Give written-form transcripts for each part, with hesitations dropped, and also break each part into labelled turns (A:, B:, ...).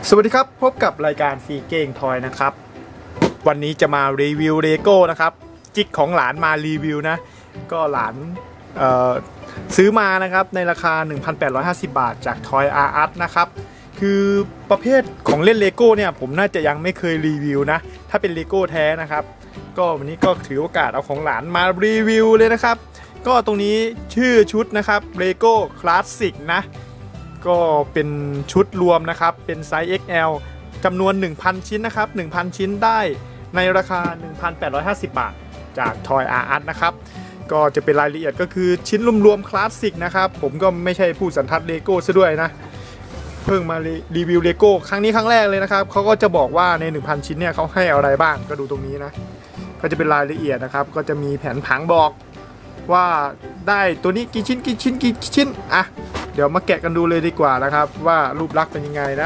A: สวัสดีครับพบกับรายการฟรีเก้งทอยนะครับวันนี้จะมารีวิวเลโก้นะครับกิ๊กของหลานมารีวิวนะก็หลานซื้อมานะครับในราคา 1,850 บาทจาก Toys R Us นะครับคือประเภทของเล่นเลโก้เนี่ยผมน่าจะยังไม่เคยรีวิวนะถ้าเป็นเลโก้แท้นะครับก็วันนี้ก็ถือโอกาสเอาของหลานมารีวิวเลยนะครับก็ตรงนี้ชื่อชุดนะครับเลโก้คลาสสิกนะก็เป็นชุดรวมนะครับเป็นไซส์ XL จำนวน 1,000 ชิ้นนะครับ 1,000 ชิ้นได้ในราคา 1,850 บาทจาก Toys R Us นะครับก็จะเป็นรายละเอียดก็คือชิ้นรวมๆคลาสสิกนะครับผมก็ไม่ใช่ผู้สันทัดเลโก้ซะด้วยนะเพิ่งมารีวิวเลโก้ครั้งนี้ครั้งแรกเลยนะครับเขาก็จะบอกว่าใน 1,000 ชิ้นเนี่ยเขาให้อะไรบ้างก็ดูตรงนี้นะก็จะเป็นรายละเอียดนะครับก็จะมีแผนผังบอกว่าได้ตัวนี้กี่ชิ้นอ่ะเดี๋ยวมาแกะกันดูเลยดีกว่านะครับว่ารูปลักษณ์เป็นยังไงนะ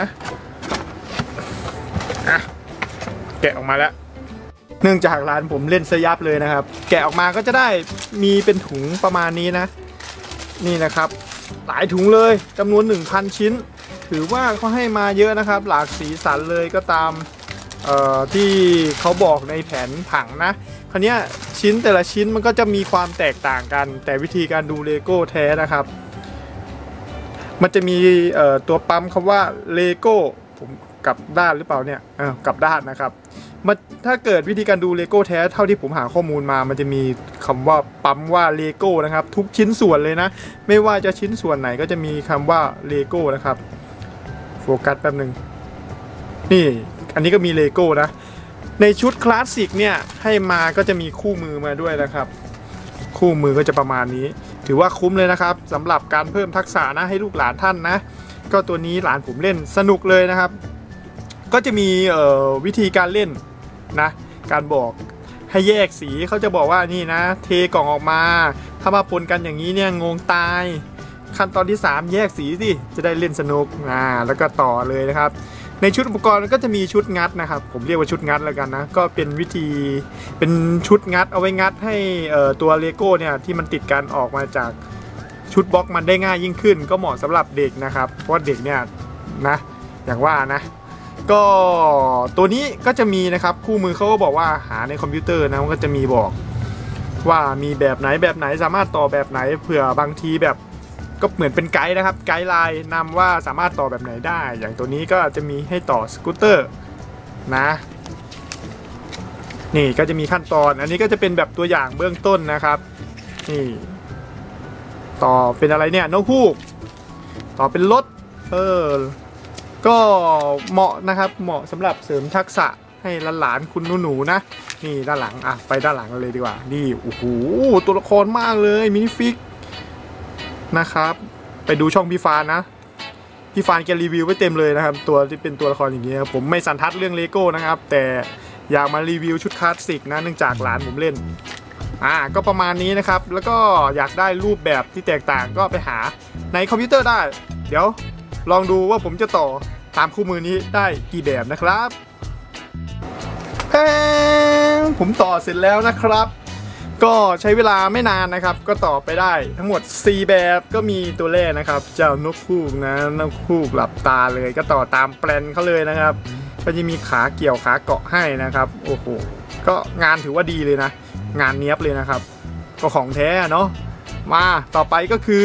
A: แกะออกมาแล้วเนื่องจากร้านผมเล่นซะยับเลยนะครับแกะออกมาก็จะได้มีเป็นถุงประมาณนี้นะนี่นะครับหลายถุงเลยจำนวน 1,000 ชิ้นถือว่าเขาให้มาเยอะนะครับหลากสีสันเลยก็ตามที่เขาบอกในแผนผังนะคราวนี้ชิ้นแต่ละชิ้นมันก็จะมีความแตกต่างกันแต่วิธีการดูเลโก้แท้นะครับมันจะมีตัวปั๊มคำว่าเลโก้ผมกลับด้านหรือเปล่าเนี่ยกลับด้านนะครับถ้าเกิดวิธีการดูเลโก้แท้เท่าที่ผมหาข้อมูลมามันจะมีคำว่าปั๊มว่าเลโก้นะครับทุกชิ้นส่วนเลยนะไม่ว่าจะชิ้นส่วนไหนก็จะมีคำว่าเลโก้นะครับโฟกัสแป๊บนึงนี่อันนี้ก็มีเลโก้นะในชุดคลาสสิกเนี่ยให้มาก็จะมีคู่มือมาด้วยนะครับคู่มือก็จะประมาณนี้ถือว่าคุ้มเลยนะครับสำหรับการเพิ่มทักษะนะให้ลูกหลานท่านนะก็ตัวนี้หลานผมเล่นสนุกเลยนะครับก็จะมีวิธีการเล่นนะการบอกให้แยกสีเขาจะบอกว่านี่นะเทกล่องออกมาถ้ามาปนกันอย่างนี้เนี่ยงงตายขั้นตอนที่3แยกสีสิจะได้เล่นสนุกแล้วก็ต่อเลยนะครับในชุดอุปกรณ์ก็จะมีชุดงัดนะครับผมเรียกว่าชุดงัดแล้วกันนะก็เป็นวิธีเป็นชุดงัดเอาไว้งัดให้ตัวเลโก้เนี่ยที่มันติดกันออกมาจากชุดบล็อกมันได้ง่ายยิ่งขึ้นก็เหมาะสำหรับเด็กนะครับเพราะเด็กเนี่ยนะอย่างว่านะก็ตัวนี้ก็จะมีนะครับคู่มือเขาก็บอกว่าหาในคอมพิวเตอร์นะมันก็จะมีบอกว่ามีแบบไหนสามารถต่อแบบไหนเผื่อบางทีแบบก็เหมือนเป็นไกด์นะครับไกด์ไลน์นำว่าสามารถต่อแบบไหนได้อย่างตัวนี้ก็จะมีให้ต่อสกูตเตอร์นะนี่ก็จะมีขั้นตอนอันนี้ก็จะเป็นแบบตัวอย่างเบื้องต้นนะครับนี่ต่อเป็นอะไรเนี่ยนกฮูกต่อเป็นรถก็เหมาะนะครับเหมาะสำหรับเสริมทักษะให้หลานๆคุณหนูๆนะนี่ด้านหลังไปด้านหลังเลยดีกว่านี่โอ้โหตัวละครมากเลยมินิฟิกนะครับไปดูช่องพี่ฟานนะพี่ฟานแกรีวิวไว้เต็มเลยนะครับตัวที่เป็นตัวละครอย่างเงี้ยผมไม่สันทัดเรื่องเลโก้นะครับแต่อยากมารีวิวชุดคลาสสิกนะเนื่องจากหลานผมเล่นก็ประมาณนี้นะครับแล้วก็อยากได้รูปแบบที่แตกต่างก็ไปหาในคอมพิวเตอร์ได้เดี๋ยวลองดูว่าผมจะต่อตามคู่มือนี้ได้กี่แบบนะครับผมต่อเสร็จแล้วนะครับก็ใช้เวลาไม่นานนะครับก็ต่อไปได้ทั้งหมด4แบบก็มีตัวแรกนะครับเจ้านกฮูกนะนกฮูกหลับตาเลยก็ต่อตามแปลนเขาเลยนะครับก็จะมีขาเกี่ยวขาเกาะให้นะครับโอ้โหก็งานถือว่าดีเลยนะงานเนี้ยบเลยนะครับก็ของแท้เนาะมาต่อไปก็คือ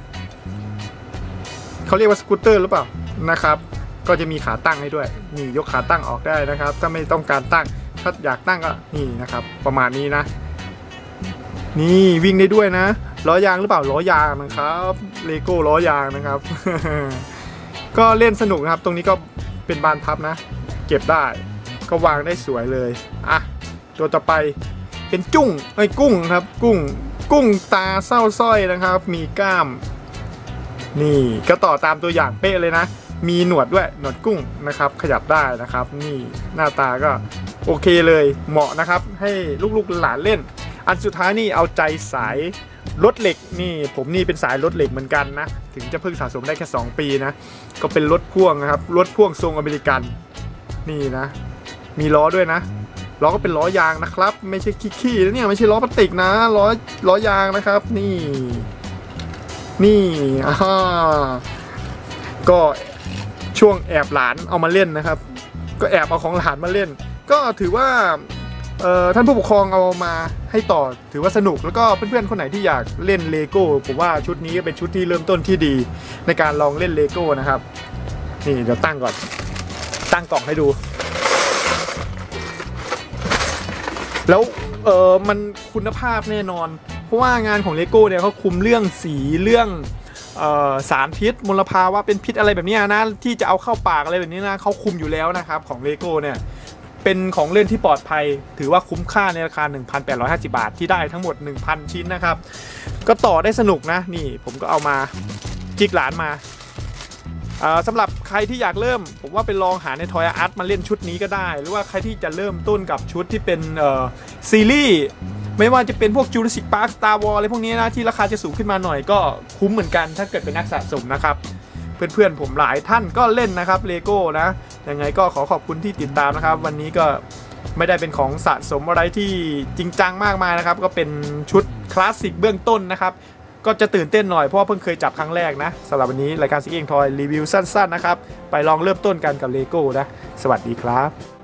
A: เขาเรียกว่าสกูตเตอร์หรือเปล่านะครับก็จะมีขาตั้งให้ด้วยนี่ยกขาตั้งออกได้นะครับถ้าไม่ต้องการตั้งถ้าอยากตั้งก็นี่นะครับประมาณนี้นะนี่วิ่งได้ด้วยนะล้อยางหรือเปล่าล้อยางนะครับเลโก้ล้อยางนะครับ ก็เล่นสนุกนะครับตรงนี้ก็เป็นบานพับนะเก็บได้ก็วางได้สวยเลยตัวต่อไปเป็นกุ้งครับกุ้งตาเศร้าสร้อยนะครับมีกล้ามนี่ก็ต่อตามตัวอย่างเป๊ะเลยนะมีหนวดด้วยหนวดกุ้งนะครับขยับได้นะครับนี่หน้าตาก็โอเคเลยเหมาะนะครับให้ลูกๆหลานเล่นอันสุดท้ายนี่เอาใจสายรถเหล็กนี่ผมนี่เป็นสายรถเหล็กเหมือนกันนะถึงจะเพิ่งสะสมได้แค่2 ปีนะก็เป็นรถพ่วงนะครับรถพ่วงทรงอเมริกันนี่นะมีล้อด้วยนะล้อก็เป็นล้อยางนะครับไม่ใช่ขี้ๆนะเนี่ยไม่ใช่ล้อพลาสติกนะล้อยางนะครับนี่ก็ช่วงแอบหลานเอามาเล่นนะครับก็แอบเอาของหลานมาเล่นก็ถือว่าท่านผู้ปกครองเอามาให้ต่อถือว่าสนุกแล้วก็เพื่อนๆคนไหนที่อยากเล่นเลโก้ผมว่าชุดนี้เป็นชุดที่เริ่มต้นที่ดีในการลองเล่นเลโก้นะครับนี่เดี๋ยวตั้งก่อนตั้งกล่องให้ดูแล้วมันคุณภาพแน่นอนเพราะว่างานของเลโก้เนี่ยเขาคุมเรื่องสีเรื่องสารพิษมลภาวะเป็นพิษอะไรแบบนี้นะที่จะเอาเข้าปากอะไรแบบนี้นะเขาคุมอยู่แล้วนะครับของเลโก้เนี่ยเป็นของเล่นที่ปลอดภัยถือว่าคุ้มค่าในราคา 1,850 บาทที่ได้ทั้งหมด 1,000 ชิ้นนะครับก็ต่อได้สนุกนะนี่ผมก็เอามาจิกหลานมาสำหรับใครที่อยากเริ่มผมว่าไปลองหาใน Toys R Us มาเล่นชุดนี้ก็ได้หรือว่าใครที่จะเริ่มต้นกับชุดที่เป็นซีรีส์ไม่ว่าจะเป็นพวก Jurassic Park Star Wars อะไรพวกนี้นะที่ราคาจะสูงขึ้นมาหน่อยก็คุ้มเหมือนกันถ้าเกิดเป็นนักสะสมนะครับเพื่อนๆผมหลายท่านก็เล่นนะครับเลโก้นะยังไงก็ขอขอบคุณที่ติดตามนะครับวันนี้ก็ไม่ได้เป็นของสะสมอะไรที่จริงจังมากมายนะครับก็เป็นชุดคลาสสิกเบื้องต้นนะครับก็จะตื่นเต้นหน่อยเพราะว่าเพิ่งเคยจับครั้งแรกนะสำหรับวันนี้รายการซิกเองทอยรีวิวสั้นๆนะครับไปลองเริ่มต้นกันกับเลโก้นะสวัสดีครับ